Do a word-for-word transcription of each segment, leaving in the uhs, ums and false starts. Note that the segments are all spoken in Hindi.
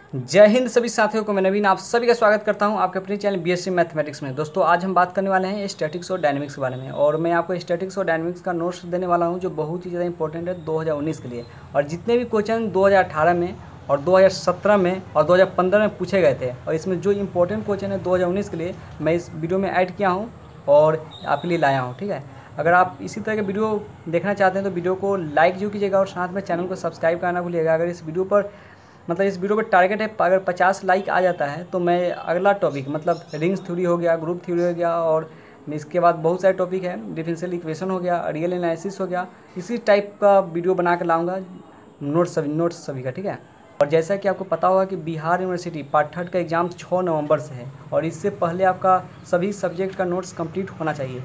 जय हिंद सभी साथियों को। मैं नवीन आप सभी का स्वागत करता हूं आपके अपने चैनल बी.एस.सी मैथमेटिक्स में। दोस्तों आज हम बात करने वाले हैं स्टैटिक्स और डायनेमिक्स के बारे में, और मैं आपको स्टैटिक्स और डायनेमिक्स का नोट्स देने वाला हूं जो बहुत ही ज़्यादा इंपॉर्टेंट है दो हज़ार उन्नीस के लिए। और जितने भी क्वेश्चन दो हज़ार अठारह में और दो हज़ार सत्रह में और दो हज़ार पंद्रह में पूछे गए थे, और इसमें जो इंपॉर्टेंट क्वेश्चन है दो हज़ार उन्नीस के लिए मैं इस वीडियो में ऐड किया हूँ और आपके लिए लाया हूँ। ठीक है, अगर आप इसी तरह के वीडियो देखना चाहते हैं तो वीडियो को लाइक जरूर कीजिएगा और साथ में चैनल को सब्सक्राइब करना भूलिएगा। अगर इस वीडियो पर मतलब इस वीडियो पर टारगेट है अगर पचास लाइक आ जाता है तो मैं अगला टॉपिक मतलब रिंग्स थ्योरी हो गया, ग्रुप थ्योरी हो गया, और इसके बाद बहुत सारे टॉपिक है, डिफरेंशियल इक्वेशन हो गया, रियल एनालिसिस हो गया, इसी टाइप का वीडियो बना कर लाऊंगा नोट्स सभी नोट्स सभी का। ठीक है, और जैसा कि आपको पता होगा कि बिहार यूनिवर्सिटी पार्ट थर्ड का एग्ज़ाम छः नवंबर से है, और इससे पहले आपका सभी सब्जेक्ट का नोट्स कंप्लीट होना चाहिए।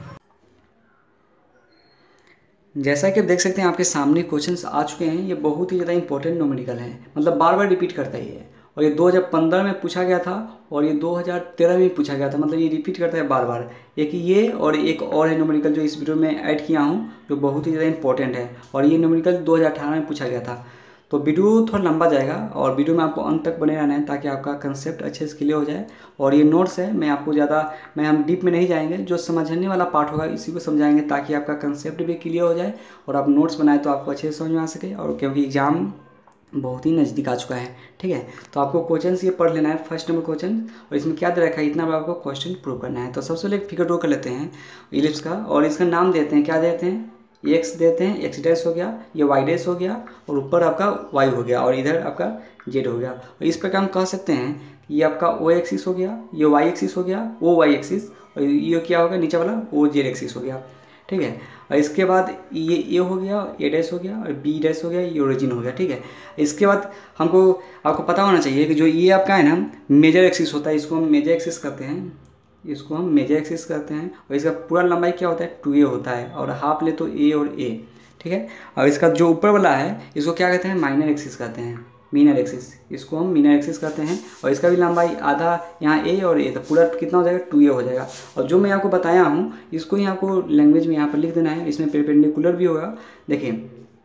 जैसा कि आप देख सकते हैं आपके सामने क्वेश्चंस आ चुके हैं। ये बहुत ही ज़्यादा इंपॉर्टेंट न्यूमेरिकल है, मतलब बार बार रिपीट करता ही है, और ये दो हज़ार पंद्रह में पूछा गया था और ये दो हज़ार तेरह में पूछा गया था, मतलब ये रिपीट करता है बार बार। एक ये और एक और है न्यूमेरिकल जो इस वीडियो में ऐड किया हूँ जो बहुत ही ज़्यादा इंपॉर्टेंट है, और ये न्यूमेरिकल दो हज़ार अठारह में पूछा गया था। तो वीडियो थोड़ा लंबा जाएगा और वीडियो में आपको अंत तक बने रहना है ताकि आपका कंसेप्ट अच्छे से क्लियर हो जाए। और ये नोट्स है, मैं आपको ज़्यादा मैं हम डीप में नहीं जाएंगे, जो समझने वाला पार्ट होगा इसी को समझाएंगे ताकि आपका कंसेप्ट भी क्लियर हो जाए और आप नोट्स बनाए तो आपको अच्छे से समझ में आ सके। और क्योंकि एग्ज़ाम बहुत ही नज़दीक आ चुका है, ठीक है, तो आपको क्वेश्चन ये पढ़ लेना है फर्स्ट नंबर क्वेश्चन, और इसमें क्या दे रखा है इतना आपको क्वेश्चन प्रूव करना है। तो सबसे पहले एक फिगर ड्रॉ कर लेते हैं इलिप्स का, और इसका नाम देते हैं, क्या देते हैं, एक्स देते हैं, एक्स डैश हो गया, ये वाई डैश हो गया, और ऊपर आपका वाई हो गया, और इधर आपका जेड हो गया। और इस प्रकार हम कह सकते हैं ये आपका ओ एक्सिस हो गया, ये वाई एक्सिस हो गया, ओ वाई एक्सिस, और ये क्या होगा नीचे वाला ओ जेड एक्सिस हो गया। ठीक है, और इसके बाद ये ए हो गया, ए डैश हो गया, और बी डैश हो गया, ये ओरिजिन हो गया। ठीक है, इसके बाद हमको आपको पता होना चाहिए कि जो ये आपका है ना मेजर एक्सिस होता है, इसको हम मेजर एक्सिस कहते हैं, इसको हम मेजर एक्सिस करते हैं, और इसका पूरा लंबाई क्या होता है टू ए होता है, और हाफ ले तो ए और ए। ठीक है, और इसका जो ऊपर वाला है इसको क्या कहते हैं, माइनर एक्सिस कहते हैं, मीनर एक्सिस, इसको हम मीनर एक्सिस कहते हैं, और इसका भी लंबाई आधा यहाँ ए और ए, तो पूरा कितना हो जाएगा टू ए हो जाएगा। और जो मैं आपको बताया हूँ इसको ही आपको लैंग्वेज में यहाँ पर लिख देना है, इसमें परपेंडिकुलर भी होगा। देखिए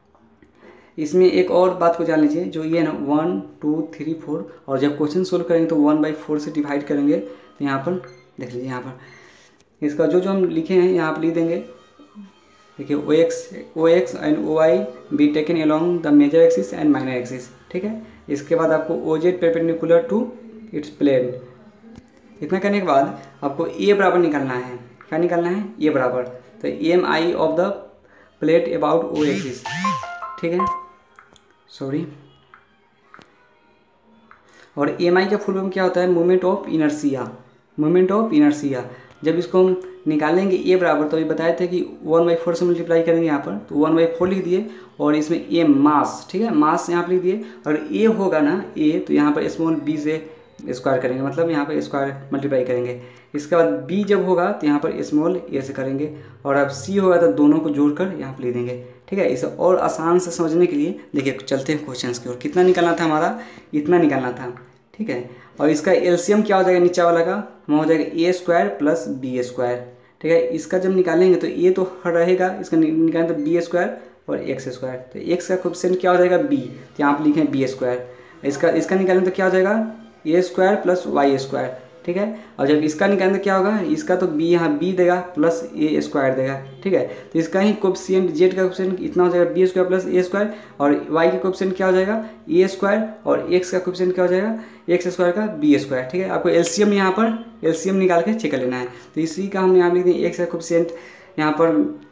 इसमें एक और बात को जान लीजिए, जो ये ना वन टू थ्री फोर, और जब क्वेश्चन सोल्व करेंगे तो वन बाई फोर से डिवाइड करेंगे, तो यहाँ पर देख लीजिए, यहाँ पर इसका जो जो हम लिखे हैं यहाँ पर लिख देंगे। देखिए O X O X and O Y be taken along the major axis and minor axis. ठीक है, इसके बाद आपको O Z perpendicular to its plane. इतना करने के बाद आपको ए बराबर निकालना है, क्या निकालना है, ए बराबर, तो M I of the plate about O axis. ठीक है, सॉरी, और एम आई का फुल फॉर्म क्या होता है, moment of inertia, moment of inertia. जब इसको हम निकालेंगे ए बराबर, तो अभी बताए थे कि वन बाई फोर से मल्टीप्लाई करेंगे यहाँ पर, तो वन बाई फोर लिख दिए, और इसमें ए मास, ठीक है, मास यहाँ पर लिख दिए, और ए होगा ना ए, तो यहाँ पर स्मॉल बी से स्क्वायर करेंगे, मतलब यहाँ पर स्क्वायर मल्टीप्लाई करेंगे। इसके बाद बी जब होगा तो यहाँ पर स्मॉल ए से करेंगे, और अब सी होगा तो दोनों को जोड़कर यहाँ पर लिख देंगे। ठीक है, इसे और आसान से समझने के लिए देखिए चलते हैं क्वेश्चन की ओर। कितना निकालना था हमारा, इतना निकालना था। ठीक है, और इसका एलसीएम क्या हो जाएगा नीचे वाला का, वहाँ हो जाएगा A square plus B square. ठीक है, इसका जब निकालेंगे तो ए तो रहेगा, इसका निकालेंगे तो बी स्क्वायर और एक्स स्क्वायर, तो एक्स का कोएफिशिएंट क्या हो जाएगा बी, तो यहाँ पर लिखें बी स्क्वायर। इसका इसका निकालेंगे तो क्या हो जाएगा A square plus Y square. ठीक है, और जब इसका निकालेंगे तो क्या होगा, इसका तो बी यहाँ बी देगा प्लस ए स्क्वायर देगा। ठीक है, तो इसका ही कोएफिशिएंट जेड का कोएफिशिएंट इतना हो जाएगा B square plus A square, और वाई का कोएफिशिएंट क्या हो जाएगा ए स्क्वायर, और एक्स का कोएफिशिएंट क्या हो जाएगा एक्स स्क्वायर का बी स्क्वायर। ठीक है, आपको एलसीएम यहाँ पर एलसीएम निकाल के चेक कर लेना है, तो इसी का हम यहाँ लिख दें, एक्स का कोएफिशिएंट यहाँ पर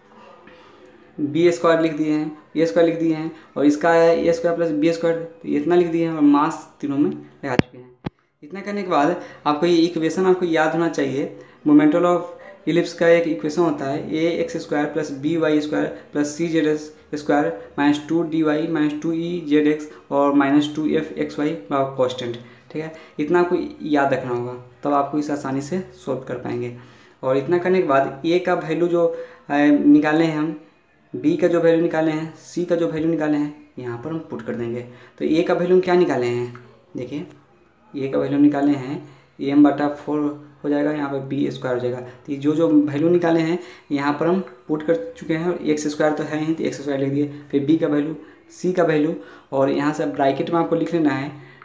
बी स्क्वायर लिख दिए हैं, ए स्क्वायर लिख दिए हैं, और इसका है A square plus B square, तो इतना लिख दिए हैं, और मास तीनों में लगा चुके हैं। इतना करने के बाद आपको ये इक्वेशन आपको याद होना चाहिए, मोमेंटल ऑफ इलिप्स का एक इक्वेशन होता है A X square plus B Y square plus C Z square minus two D Y minus two E Z X और minus two F X Y constant. ठीक है, इतना आपको याद रखना होगा, तब आपको इसे आसानी से सॉल्व कर पाएंगे। और इतना करने के बाद ए का वैल्यू जो निकाले हैं हम, बी का जो वैल्यू निकाले हैं, सी का जो वैल्यू निकाले हैं, यहाँ पर हम पुट कर देंगे। तो ए का वैल्यू क्या निकाले हैं, देखिए ए का वैल्यू निकाले हैं एम बटा फोर हो जाएगा, यहाँ पर बी स्क्वायर हो जाएगा। तो ये जो जो वैल्यू निकाले हैं यहाँ पर हम पुट कर चुके हैं, और एक्स स्क्वायर तो है ही, तो एक्स स्क्वायर लिख दिए, फिर बी का वैल्यू, सी का वैल्यू, और यहाँ से ब्रैकेट में आपको लिख लेना है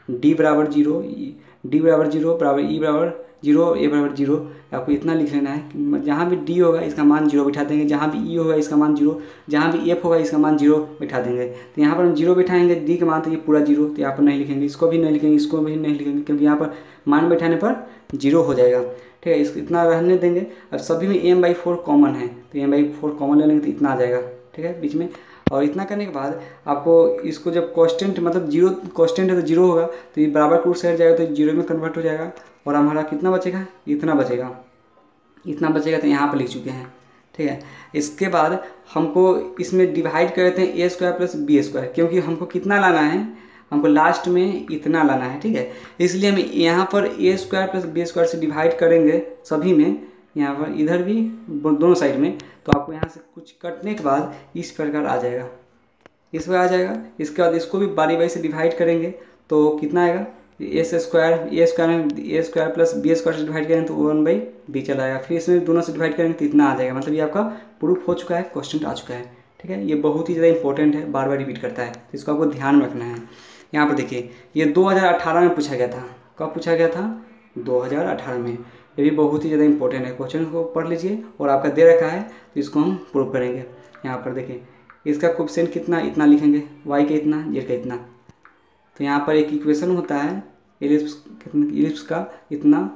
डी बराबर जीरो, डी बराबर जीरो बराबर ई बराबर जीरो, ए बराबर जीरो। आपको इतना लिख लेना है, जहाँ भी डी होगा इसका मान जीरो बिठा देंगे, जहाँ भी ई होगा इसका मान जीरो, जहाँ भी एफ होगा इसका मान जीरो बिठा देंगे। तो यहाँ पर हम जीरो बिठाएंगे, डी का मान तो ये पूरा जीरो, तो यहाँ पर नहीं लिखेंगे, इसको भी नहीं लिखेंगे, इसको भी नहीं लिखेंगे, क्योंकि यहाँ पर मान बैठाने पर जीरो हो जाएगा। ठीक है, इसको इतना रहने देंगे। अब सभी में एम बाई फोर कॉमन है, तो एम बाई फोर कॉमन ले लेंगे तो इतना आ जाएगा। ठीक है, बीच में। और इतना करने के बाद आपको इसको जब कांस्टेंट मतलब जीरो कांस्टेंट है तो जीरो होगा, तो ये बराबर टू साइड जाएगा तो जीरो में कन्वर्ट हो जाएगा, और हमारा कितना बचेगा, इतना बचेगा, इतना बचेगा। तो यहाँ पर लिख चुके हैं। ठीक है, इसके बाद हमको इसमें डिवाइड कर देते हैं A square plus B square, क्योंकि हमको कितना लाना है, हमको लास्ट में इतना लाना है। ठीक है, इसलिए हम यहाँ पर A square plus B square से डिवाइड करेंगे सभी में, यहाँ पर इधर भी दोनों साइड में। तो आपको यहाँ से कुछ कटने के बाद इस प्रकार आ जाएगा, इस पर आ जाएगा। इसके बाद इसको भी बारी बारी से डिवाइड करेंगे तो कितना आएगा, एस स्क्वायर, ए स्क्वायर में A square plus B square से डिवाइड करेंगे तो वन बाई बी चला आएगा। फिर इसमें दोनों से डिवाइड करेंगे तो इतना आ जाएगा। मतलब ये आपका प्रूफ हो चुका है, क्वेश्चन आ चुका है। ठीक है, ये बहुत ही ज़्यादा इंपॉर्टेंट है, बार बार रिपीट करता है, तो इसको आपको ध्यान में रखना है। यहाँ पर देखिए, ये दो हज़ार अठारह में पूछा गया था। कब पूछा गया था, दो हज़ार अठारह में। ये भी बहुत ही ज़्यादा इंपॉर्टेंट है, क्वेश्चन को पढ़ लीजिए, और आपका दे रखा है तो इसको हम प्रूव करेंगे। यहाँ पर देखिए, इसका कोएफिशिएंट कितना, इतना लिखेंगे, वाई का इतना, जेड का इतना। तो यहाँ पर एक इक्वेशन होता है इलिप्स इलिप्स का इतना,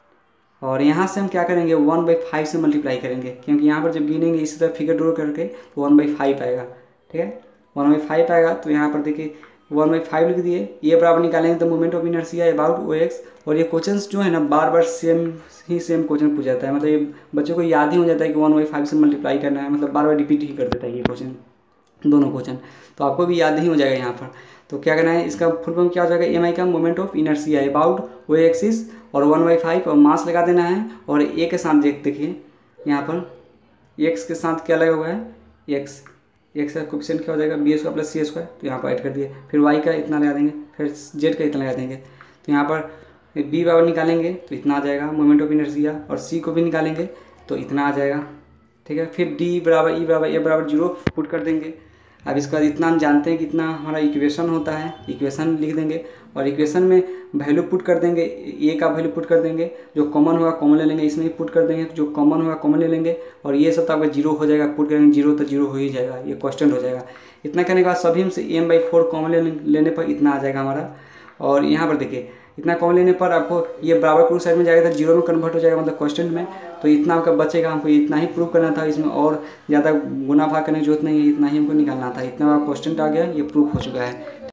और यहाँ से हम क्या करेंगे, वन बाई फाइव से मल्टीप्लाई करेंगे, क्योंकि यहाँ पर जब गिनेंगे इसी तरह फिगर ड्रॉ करके तो वन बाई फाइव आएगा। ठीक है, वन बाई फाइव आएगा। तो यहाँ पर देखिए वन बाई फाइव लिख दिए, ये बराबर निकालेंगे तो moment of inertia about O X. और ये क्वेश्चंस जो है ना बार बार सेम ही सेम क्वेश्चन पूछ जाता है, मतलब ये बच्चों को याद ही हो जाता है कि वन बाई फाइव से मल्टीप्लाई करना है, मतलब बार बार रिपीट ही कर देता है ये क्वेश्चन, दोनों क्वेश्चन। तो आपको भी याद ही हो जाएगा यहाँ पर। तो क्या करना है, इसका फुल फॉर्म क्या हो जाएगा, एम आई का moment of inertia about O axis, और वन बाई फाइव और मास लगा देना है। और ए के साथ देख देखिए यहाँ पर एक्स के साथ क्या लगा हुआ है, एक्स एक्स का कोएफिशिएंट क्या हो जाएगा, B square plus C square, तो यहाँ पर ऐड कर दिए। फिर वाई का इतना लगा देंगे, फिर जेड का इतना लगा देंगे। तो यहाँ पर बी बराबर निकालेंगे तो इतना आ जाएगा मोमेंट ऑफ इनर्शिया, और सी को भी निकालेंगे तो इतना आ जाएगा। ठीक है, फिर डी बराबर ई बराबर ए बराबर जीरो पुट कर देंगे। अब इसके बाद इतना हम जानते हैं कितना हमारा इक्वेशन होता है, इक्वेशन लिख देंगे, और इक्वेशन में वैल्यू पुट कर देंगे, ए का वैल्यू पुट कर देंगे, जो कॉमन होगा कॉमन ले लेंगे, इसमें ही पुट कर देंगे, जो कॉमन होगा कॉमन ले लेंगे, और ये सब तो आपका जीरो हो जाएगा, पुट करेंगे जीरो तो जीरो हो ही जाएगा, ये कांस्टेंट हो जाएगा। इतना करने के बाद सभी में से एम बाई फोर कॉमन ले, लेने पर इतना आ जाएगा हमारा। और यहाँ पर देखिए इतना कॉमन लेने पर आपको ये बराबर टू साइड में जाएगा तो जीरो में कन्वर्ट हो जाएगा, मतलब क्वेश्चन में। तो इतना आपका बचेगा, हमको इतना ही प्रूव करना था, इसमें और ज़्यादा गुना भाग करने की जरूरत नहीं है, इतना ही हमको निकालना था। इतना बड़ा क्वेश्चन आ गया, ये प्रूफ हो चुका है।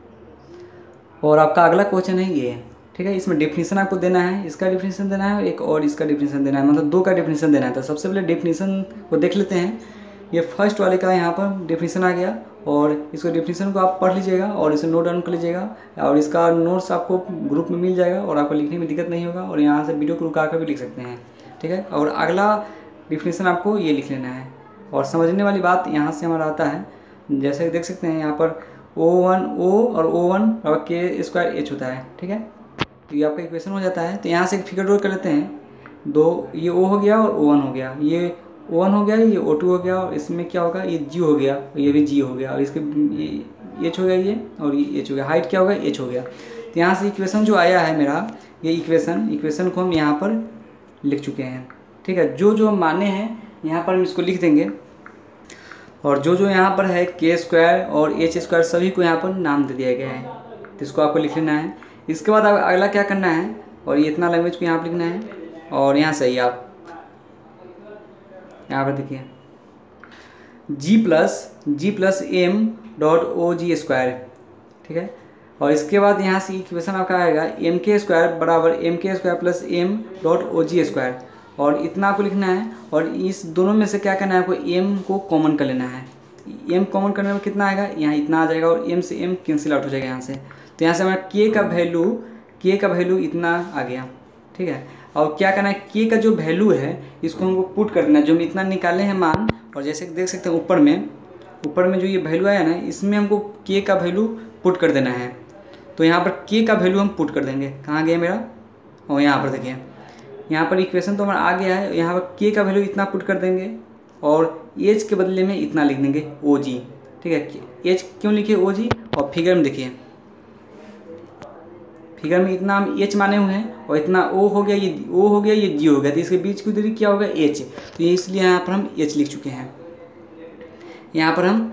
और आपका अगला क्वेश्चन है ये, ठीक है, इसमें डेफिनेशन आपको देना है, इसका डेफिनेशन देना है, एक और इसका डेफिनेशन देना है, मतलब दो का डेफिनेशन देना है। तो सबसे पहले डेफिनेशन को देख लेते हैं। ये फर्स्ट वाले का यहाँ पर डेफिनेशन आ गया, और इसको डेफिनेशन को आप पढ़ लीजिएगा और इसे नोट डाउन कर लीजिएगा, और इसका नोट्स आपको ग्रुप में मिल जाएगा, और आपको लिखने में दिक्कत नहीं होगा, और यहाँ से वीडियो को रुका कर भी लिख सकते हैं। ठीक है, और अगला डेफिनेशन आपको ये लिख लेना है। और समझने वाली बात यहाँ से हमारा आता है, जैसे देख सकते हैं यहाँ पर ओ वन ओ और ओ वन और के स्क्वायर एच होता है। ठीक है, तो ये आपका इक्वेशन हो जाता है। तो यहाँ से एक फिगर ड्रॉ कर लेते हैं, दो ये ओ हो गया और ओ वन हो गया, ये ओ वन हो गया, ये ओ टू हो गया, और इसमें क्या होगा, ये जी हो गया, और ये भी जी हो गया, और इसके ये एच हो गया, ये और ये एच हो गया, हाइट क्या होगा, एच हो गया। तो यहाँ से इक्वेशन जो आया है मेरा, ये इक्वेशन इक्वेशन को हम यहाँ पर लिख चुके हैं। ठीक है, जो जो माने हैं यहाँ पर हम इसको लिख देंगे, और जो जो यहाँ पर है के स्क्वायर और एच स्क्वायर सभी को यहाँ पर नाम दे दिया गया है, तो इसको आपको लिख लेना है। इसके बाद अगला क्या करना है, और ये इतना लैंग्वेज को यहाँ पर लिखना है, और यहाँ से ही आप यहाँ पर देखिए G plus G plus M dot O G square. ठीक है, और इसके बाद यहाँ से इक्वेशन आपका आएगा एम के स्क्वायर बराबर एम के square plus M dot O G square, और इतना आपको लिखना है। और इस दोनों में से क्या करना है, आपको एम को कॉमन कर लेना है। एम कॉमन करने में कितना आएगा, यहाँ इतना आ जाएगा, और एम से एम कैंसिल आउट हो जाएगा यहाँ से। तो यहाँ से हमारा के का वैल्यू के का वैल्यू इतना आ गया। ठीक है, और क्या करना है, के का जो वैल्यू है इसको हमको पुट कर देना है, जो हम इतना निकाले हैं मान। और जैसे देख सकते हैं ऊपर में ऊपर में जो ये वैल्यू आया ना, इसमें हमको के का वैल्यू पुट कर देना है। तो यहाँ पर के का वैल्यू हम पुट कर देंगे, कहाँ गया मेरा, और यहाँ पर देखिए यहाँ पर इक्वेशन तो हमारा आ गया है। यहाँ पर के का वैल्यू इतना पुट कर देंगे, और एच के बदले में इतना लिख देंगे ओ जी। ठीक है, एच क्यों लिखे ओ जी, और फिगर में देखिए फिगर में इतना हम एच माने हुए हैं और इतना ओ हो गया, ये ओ हो गया, ये जी हो गया, तो इसके बीच की दूरी क्या होगा एच। तो ये इसलिए यहाँ पर हम एच लिख चुके हैं। यहाँ पर हम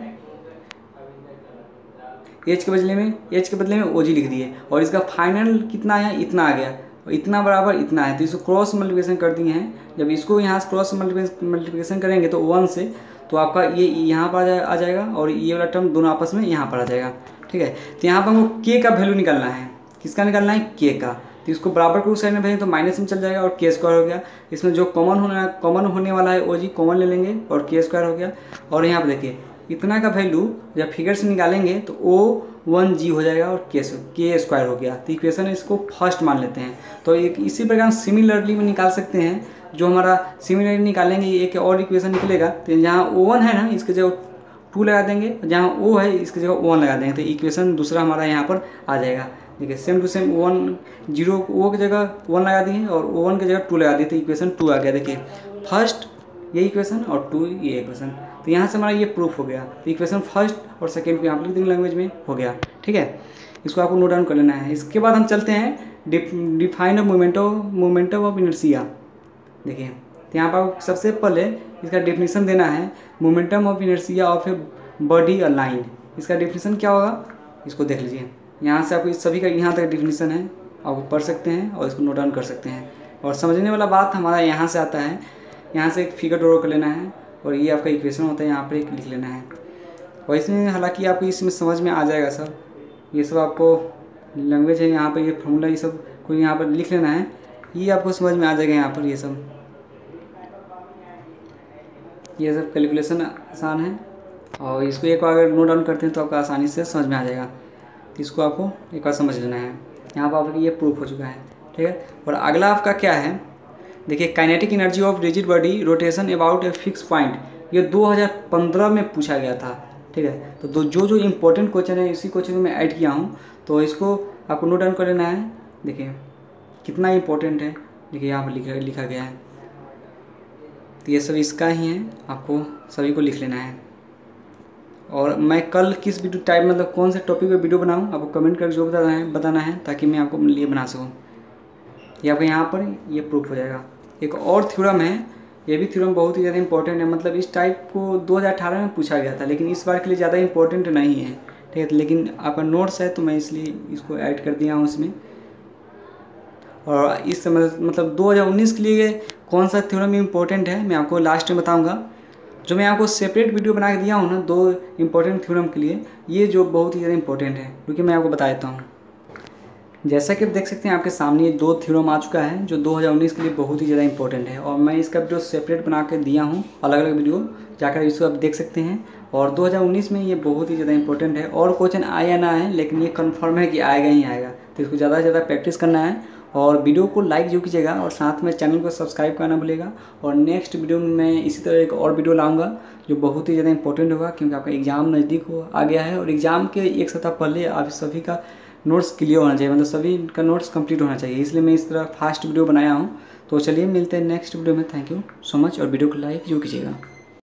एच के बदले में एच के बदले में ओ जी लिख दिए और इसका फाइनल कितना आया, इतना आ गया और इतना बराबर इतना है। तो इसको क्रॉस मल्टीप्लिकेशन कर दिए हैं। जब इसको यहाँ से क्रॉस मल्टीप्लिकेशन करेंगे तो वन से, तो आपका ये यहाँ पर आ जाएगा और ये वाला टर्म दोनों आपस में यहाँ पर आ जाएगा। ठीक है, तो यहाँ पर हमको के का वैल्यू निकालना है। किसका निकालना है, के का। तो इसको बराबर को उस साइड में भेजें तो माइनस में चल जाएगा और के स्क्वायर हो गया। इसमें जो कॉमन होना कॉमन होने वाला है ओ जी कॉमन ले लेंगे और के स्क्वायर हो गया। और यहाँ पर देखिए इतना का वैल्यू जब फिगर से निकालेंगे तो ओ वन जी हो जाएगा और के के स्क्वायर हो गया। तो इक्वेशन इसको फर्स्ट मान लेते हैं। तो एक इसी प्रकार सिमिलरली में निकाल सकते हैं। जो हमारा सिमिलरली निकालेंगे एक और इक्वेशन निकलेगा। तो जहाँ ओ वन है ना, इसके जगह टू लगा देंगे, जहाँ ओ है इसकी जगह वन लगा देंगे, तो इक्वेशन दूसरा हमारा यहाँ पर आ जाएगा। देखिए same to same one zero O की जगह वन लगा दिए और ओ वन की जगह टू लगा दिए, तो इक्वेशन टू आ गया। देखिए फर्स्ट ये इक्वेशन और टू ये इक्वेशन, तो यहाँ से हमारा ये प्रूफ हो गया। तो इक्वेशन फर्स्ट और सेकेंड को यहाँ पर लिख देंगे लैंग्वेज में, हो गया। ठीक है, इसको आपको नोट डाउन कर लेना है। इसके बाद हम चलते हैं define momentum momentum of inertia. देखिए तो यहाँ पर सबसे पहले इसका डेफिनेशन देना है, momentum of inertia of a body a line. इसका डेफिनेशन क्या होगा, इसको देख लीजिए। यहाँ से आपको इस सभी का यहाँ तक डेफिनेशन है, आप पढ़ सकते हैं और इसको नोट डाउन कर सकते हैं। और समझने वाला बात हमारा यहाँ से आता है, यहाँ से एक फिगर ड्रॉ कर लेना है और ये आपका इक्वेशन होता है, यहाँ पर एक लिख लेना है। और इसमें हालांकि आपको इसमें समझ में आ जाएगा सब, ये सब आपको लैंग्वेज है, यहाँ पर ये फॉर्मूला ये सब को यहाँ पर लिख लेना है, ये आपको समझ में आ जाएगा। यहाँ पर ये सब ये सब कैलकुलेशन आसान है और इसको एक बार अगर नोट डाउन करते हैं तो आपको आसानी से समझ में आ जाएगा। तो इसको आपको एक बार समझ लेना है। यहाँ पर आपको ये प्रूफ हो चुका है। ठीक है, और अगला आपका क्या है, देखिए kinetic energy of rigid body rotation about a fix point. ये दो हज़ार पंद्रह में पूछा गया था। ठीक है, तो दो जो जो इम्पोर्टेंट क्वेश्चन है इसी क्वेश्चन में मैं ऐड किया हूँ, तो इसको आपको नोट डाउन कर लेना है। देखिए कितना इम्पोर्टेंट है, देखिए यहाँ पर लिखा लिखा गया है। तो ये सब इसका ही है, आपको सभी को लिख लेना है। और मैं कल किस वीडियो टाइप मतलब कौन से टॉपिक पे वीडियो बनाऊँ आपको कमेंट करके जो बताना है बताना है ताकि मैं आपको लिए बना सकूँ। ये आपको यहाँ पर ये प्रूफ हो जाएगा। एक और थ्योरम है, ये भी थ्योरम बहुत ही ज़्यादा इंपॉर्टेंट है। मतलब इस टाइप को दो हज़ार अठारह में पूछा गया था, लेकिन इस बार के लिए ज़्यादा इंपॉर्टेंट नहीं है। ठीक है, लेकिन आपका नोट्स है तो मैं इसलिए इसको ऐड कर दिया हूँ इसमें। और इस मतलब दो हज़ार उन्नीस के लिए कौन सा थ्योरम इम्पोर्टेंट है मैं आपको लास्ट में बताऊंगा। जो मैं आपको सेपरेट वीडियो बना के दिया हूँ ना दो इम्पोर्टेंट थ्योरम के लिए, ये जो बहुत ही ज़्यादा इंपॉर्टेंट है, क्योंकि मैं आपको बता देता हूँ। जैसा कि आप देख सकते हैं आपके सामने ये दो थ्योरम आ चुका है जो दो हज़ार उन्नीस के लिए बहुत ही ज़्यादा इंपॉर्टेंट है। और मैं इसका वीडियो सेपरेट बना के दिया हूँ, अलग अलग वीडियो जाकर इसको आप देख सकते हैं। और दो हज़ार उन्नीस में ये बहुत ही ज़्यादा इंपॉर्टेंट है। और क्वेश्चन आया ना है, लेकिन ये कन्फर्म है कि आएगा ही आएगा। तो इसको ज़्यादा से ज़्यादा प्रैक्टिस करना है और वीडियो को लाइक जरूर कीजिएगा और साथ में चैनल को सब्सक्राइब करना भूलिएगा। और नेक्स्ट वीडियो में मैं इसी तरह एक और वीडियो लाऊंगा जो बहुत ही ज़्यादा इंपॉर्टेंट होगा, क्योंकि आपका एग्ज़ाम नज़दीक हो आ गया है और एग्ज़ाम के एक सप्ताह पहले आप सभी का नोट्स क्लियर होना चाहिए, मतलब सभी का नोट्स कंप्लीट होना चाहिए। इसलिए मैं इस तरह फास्ट वीडियो बनाया हूँ। तो चलिए मिलते हैं नेक्स्ट वीडियो में। थैंक यू सो मच और वीडियो को लाइक जरूर कीजिएगा।